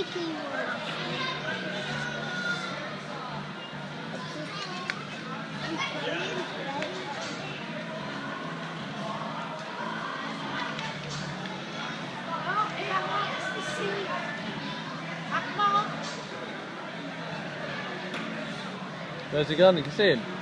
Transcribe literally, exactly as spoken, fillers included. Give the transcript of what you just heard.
sticky one. Oh, yeah, that's the sea aquarium. Where's he gone? You can see him.